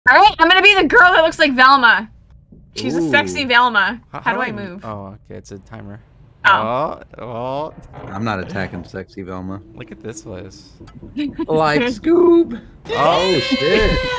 Alright, I'm gonna be the girl that looks like Velma. She's a sexy Velma. How do I move? Oh, okay, it's a timer. Oh. Oh. I'm not attacking sexy Velma. Look at this place. Like Scoob. Oh shit.